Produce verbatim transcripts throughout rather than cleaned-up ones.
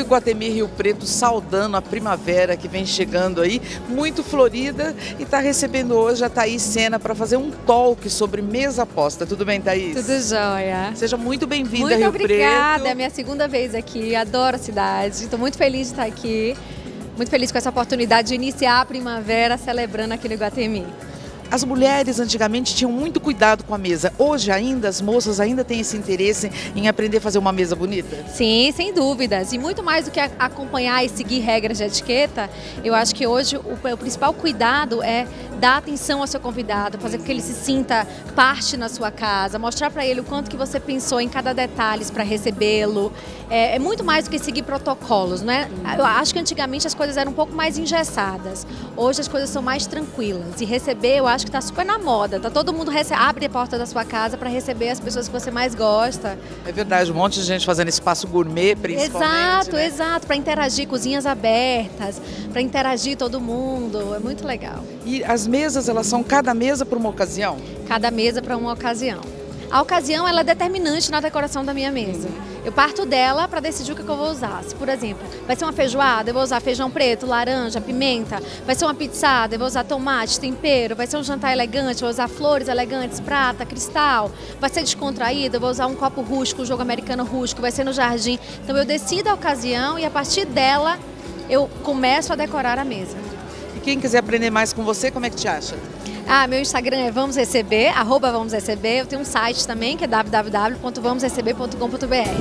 Iguatemi Rio Preto saudando a primavera que vem chegando aí, muito florida, e está recebendo hoje a Thaís Sena para fazer um talk sobre mesa posta. Tudo bem, Thaís? Tudo jóia. Seja muito bem-vinda a Muito Rio obrigada, Preto. é a minha segunda vez aqui, adoro a cidade, estou muito feliz de estar aqui, muito feliz com essa oportunidade de iniciar a primavera celebrando aqui no Iguatemi. As mulheres antigamente tinham muito cuidado com a mesa. Hoje ainda, as moças ainda têm esse interesse em aprender a fazer uma mesa bonita? Sim, sem dúvidas. E muito mais do que acompanhar e seguir regras de etiqueta, eu acho que hoje o, o principal cuidado é dar atenção ao seu convidado, fazer com que ele se sinta parte na sua casa, mostrar para ele o quanto que você pensou em cada detalhe para recebê-lo. É, é muito mais do que seguir protocolos, né? Eu acho que antigamente as coisas eram um pouco mais engessadas. Hoje as coisas são mais tranquilas. E receber, eu acho que está super na moda. Tá todo mundo recebe, abre a porta da sua casa para receber as pessoas que você mais gosta. É verdade, um monte de gente fazendo espaço gourmet, principalmente. Exato, né? exato, para interagir, cozinhas abertas, para interagir todo mundo, é muito legal. E as mesas, elas são cada mesa para uma ocasião? Cada mesa para uma ocasião. A ocasião ela é determinante na decoração da minha mesa. Eu parto dela para decidir o que eu vou usar. Se, por exemplo, vai ser uma feijoada, eu vou usar feijão preto, laranja, pimenta. Vai ser uma pizzada, eu vou usar tomate, tempero. Vai ser um jantar elegante, eu vou usar flores elegantes, prata, cristal. Vai ser descontraído, eu vou usar um copo rústico, um jogo americano rústico. Vai ser no jardim. Então eu decido a ocasião e a partir dela eu começo a decorar a mesa. E quem quiser aprender mais com você, como é que te acha? Ah, meu Instagram é Vamos Receber, arroba Vamos Receber. Eu tenho um site também que é w w w ponto vamos receber ponto com ponto b r.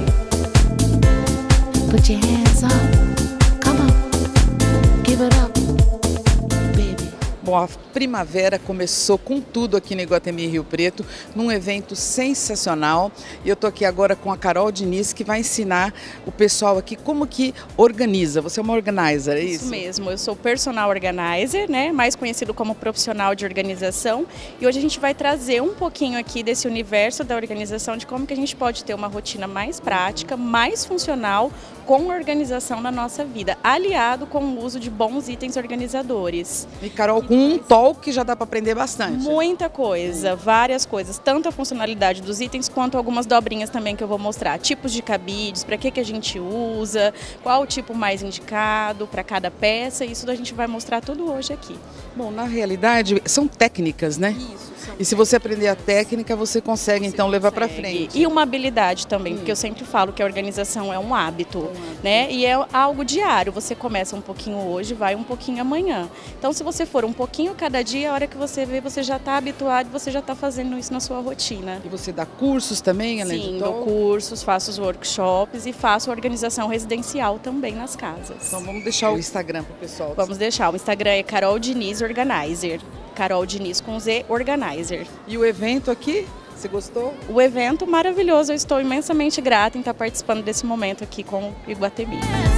Put your hands up, come on, give it up, baby. Bom, a primavera começou com tudo aqui no Iguatemi Rio Preto, num evento sensacional. E eu estou aqui agora com a Carol Diniz, que vai ensinar o pessoal aqui como que organiza. Você é uma organizer, é isso? Isso mesmo, eu sou personal organizer, né, mais conhecido como profissional de organização. E hoje a gente vai trazer um pouquinho aqui desse universo da organização, de como que a gente pode ter uma rotina mais prática, mais funcional, com organização na nossa vida, aliado com o uso de bons itens organizadores. E Carol, com um talk já dá para aprender bastante. Muita coisa, várias coisas, tanto a funcionalidade dos itens quanto algumas dobrinhas também que eu vou mostrar. Tipos de cabides, para que, que a gente usa, qual o tipo mais indicado para cada peça, isso a gente vai mostrar tudo hoje aqui. Bom, na realidade, são técnicas, né? Isso. E se você aprender a técnica, você consegue então levar para frente. E uma habilidade também, hum. porque eu sempre falo que a organização é um hábito, um hábito, né? E é algo diário. Você começa um pouquinho hoje, vai um pouquinho amanhã. Então, se você for um pouquinho cada dia, a hora que você vê, você já está habituado, você já está fazendo isso na sua rotina. E você dá cursos também, além Sim, de dou cursos, faço os workshops e faço organização residencial também nas casas. Então, vamos deixar o Instagram para o pessoal. Vamos deixar. O Instagram é Carol Diniz Organizer. Carol Diniz com Z, Organizer. E o evento aqui, você gostou? O evento maravilhoso, eu estou imensamente grata em estar participando desse momento aqui com o Iguatemi.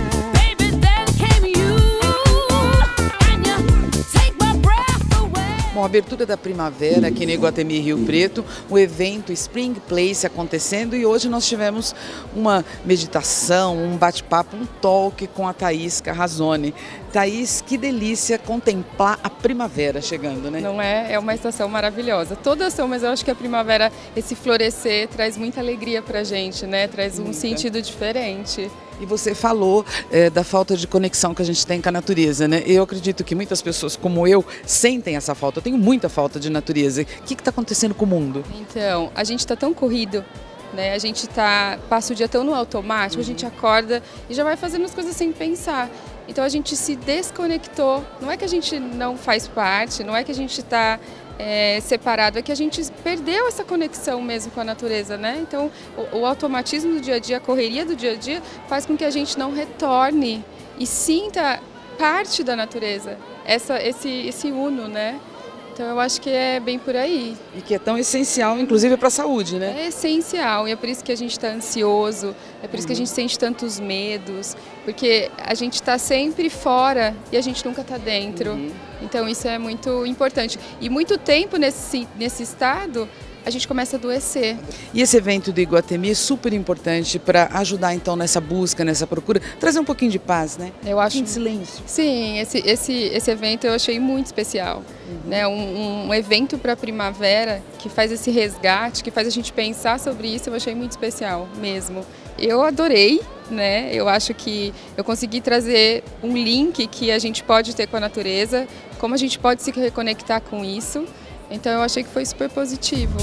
Bom, a abertura da primavera aqui no Iguatemi Rio Preto, o evento Spring Place acontecendo, e hoje nós tivemos uma meditação, um bate-papo, um talk com a Thaís Carrazone. Thaís, que delícia contemplar a primavera chegando, né? Não é? É uma estação maravilhosa. Todas são, mas eu acho que a primavera, esse florescer, traz muita alegria pra gente, né? Traz um Muita. sentido diferente. E você falou é, da falta de conexão que a gente tem com a natureza, né? Eu acredito que muitas pessoas como eu sentem essa falta. Eu tenho muita falta de natureza. O que está acontecendo com o mundo? Então, a gente está tão corrido, né? A gente tá, passa o dia tão no automático, uhum. A gente acorda e já vai fazendo as coisas sem pensar. Então a gente se desconectou. Não é que a gente não faz parte, não é que a gente está é, separado, é que a gente perdeu essa conexão mesmo com a natureza, né? Então o, o automatismo do dia a dia, a correria do dia a dia faz com que a gente não retorne e sinta parte da natureza, essa, esse, esse uno, né? Então eu acho que é bem por aí. E que é tão essencial, inclusive, para a saúde, né? É essencial, e é por isso que a gente está ansioso, é por isso que a gente sente tantos medos, porque a gente está sempre fora e a gente nunca está dentro. Uhum. Então isso é muito importante. E muito tempo nesse, nesse estado, a gente começa a adoecer. E esse evento do Iguatemi é super importante para ajudar então nessa busca, nessa procura, trazer um pouquinho de paz, né? Eu acho. Um silêncio. Sim, esse, esse, esse evento eu achei muito especial. Uhum. Né? Um, um evento para a primavera que faz esse resgate, que faz a gente pensar sobre isso, eu achei muito especial mesmo. eu adorei, né? Eu acho que eu consegui trazer um link que a gente pode ter com a natureza, como a gente pode se reconectar com isso. Então eu achei que foi super positivo.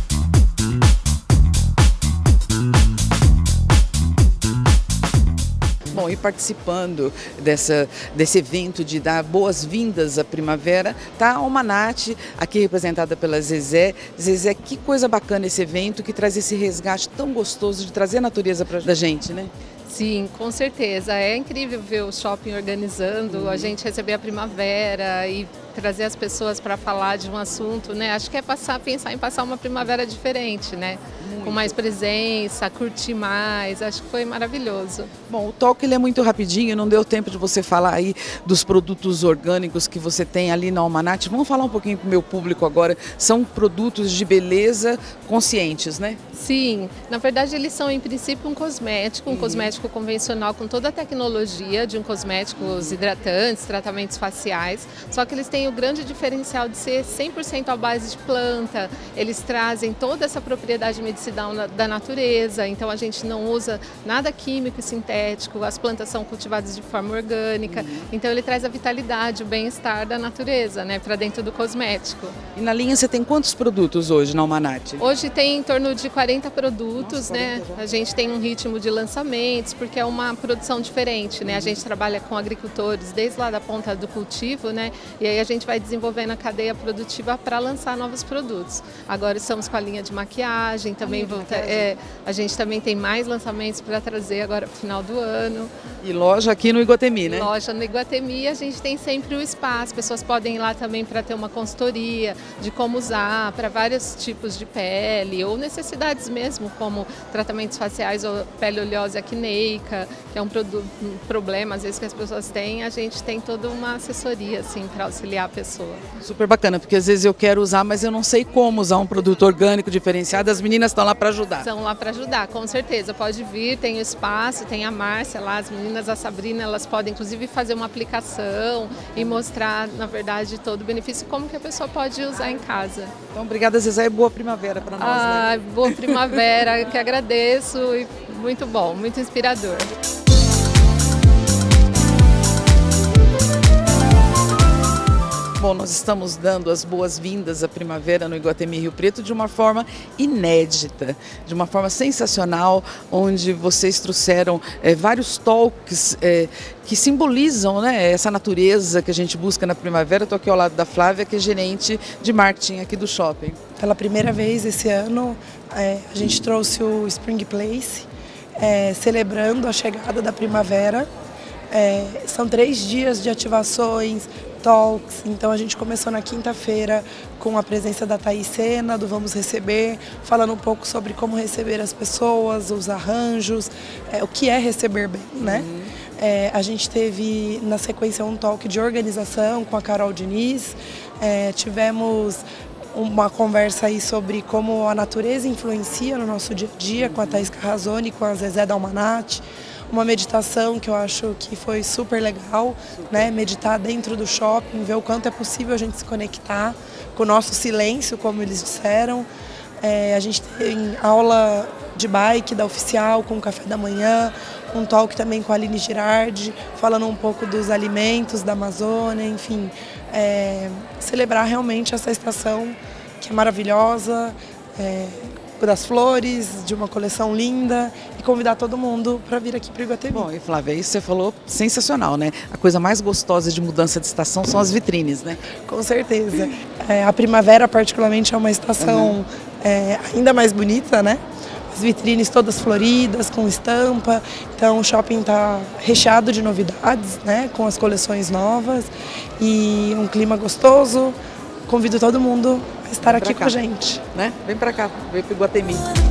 Bom, e participando dessa, desse evento de dar boas-vindas à primavera, está a Almanate, aqui representada pela Zezé. Zezé, que coisa bacana esse evento que traz esse resgate tão gostoso de trazer a natureza para a gente, né? Sim, com certeza. É incrível ver o shopping organizando, uhum. a gente receber a primavera e trazer as pessoas para falar de um assunto, né? Acho que é passar, pensar em passar uma primavera diferente, né? Muito. Com mais presença, curtir mais. Acho que foi maravilhoso. Bom, o talk ele é muito rapidinho, não deu tempo de você falar aí dos produtos orgânicos que você tem ali na Almanate. Vamos falar um pouquinho para o meu público agora. São produtos de beleza conscientes, né? Sim, na verdade eles são em princípio um cosmético, um uhum. cosmético convencional com toda a tecnologia de um cosméticos hidratantes, tratamentos faciais, só que eles têm o grande diferencial de ser cem por cento à base de planta. Eles trazem toda essa propriedade medicinal da natureza, então a gente não usa nada químico e sintético, as plantas são cultivadas de forma orgânica, uhum. então ele traz a vitalidade, o bem-estar da natureza, né, para dentro do cosmético. E na linha você tem quantos produtos hoje na Almanate? Hoje tem em torno de quarenta produtos, Nossa, né? A gente tem um ritmo de lançamentos, porque é uma produção diferente, né? A gente trabalha com agricultores desde lá da ponta do cultivo, né? E aí a gente vai desenvolvendo a cadeia produtiva para lançar novos produtos. Agora estamos com a linha de maquiagem, também linha de volta, maquiagem. É, a gente também tem mais lançamentos para trazer agora para o final do ano. E loja aqui no Iguatemi, né? Loja no Iguatemi, a gente tem sempre o espaço, pessoas podem ir lá também para ter uma consultoria de como usar para vários tipos de pele ou necessidades mesmo, como tratamentos faciais ou pele oleosa acneica, que é um, produto, um problema às vezes que as pessoas têm, a gente tem toda uma assessoria assim para auxiliar a pessoa. Super bacana, porque às vezes eu quero usar, mas eu não sei como usar um produto orgânico diferenciado, as meninas estão lá para ajudar. Estão lá para ajudar, com certeza, pode vir, tem o espaço, tem a Márcia lá, as meninas, a Sabrina, elas podem inclusive fazer uma aplicação e mostrar, na verdade, todo o benefício, como que a pessoa pode usar em casa. Então, obrigada, Zezé, e boa primavera para nós. Ah, né? Boa primavera, que agradeço e muito bom, muito inspirador. Bom, nós estamos dando as boas-vindas à primavera no Iguatemi Rio Preto de uma forma inédita, de uma forma sensacional, onde vocês trouxeram é, vários talks é, que simbolizam, né, essa natureza que a gente busca na primavera. Estou aqui ao lado da Flávia, que é gerente de marketing aqui do shopping. Pela primeira vez esse ano, é, a gente trouxe o Spring Place, é, celebrando a chegada da primavera. É, são três dias de ativações, talks, então a gente começou na quinta-feira com a presença da Thaís Sena, do Vamos Receber, falando um pouco sobre como receber as pessoas, os arranjos, é, o que é receber bem, né? Uhum. É, a gente teve na sequência um talk de organização com a Carol Diniz, é, tivemos uma conversa aí sobre como a natureza influencia no nosso dia a dia, com a Thaís Carrazone, com a Zezé da Almanate. Uma meditação que eu acho que foi super legal, super. Né? Meditar dentro do shopping, ver o quanto é possível a gente se conectar com o nosso silêncio, como eles disseram. É, a gente tem aula de bike da Oficial com o café da manhã, um talk também com a Aline Girardi, falando um pouco dos alimentos da Amazônia, enfim. É, celebrar realmente essa estação que é maravilhosa, é, das flores, de uma coleção linda, e convidar todo mundo para vir aqui para o Iguatemi. Bom, e Flávia, isso você falou sensacional, né? A coisa mais gostosa de mudança de estação são as vitrines, né? Com certeza. É, a primavera, particularmente, é uma estação uhum. é, ainda mais bonita, né? As vitrines todas floridas, com estampa. Então o shopping está recheado de novidades, né? Com as coleções novas e um clima gostoso. Convido todo mundo a estar Vem aqui cá, com a gente. Né? Vem para cá, vem para o Iguatemi.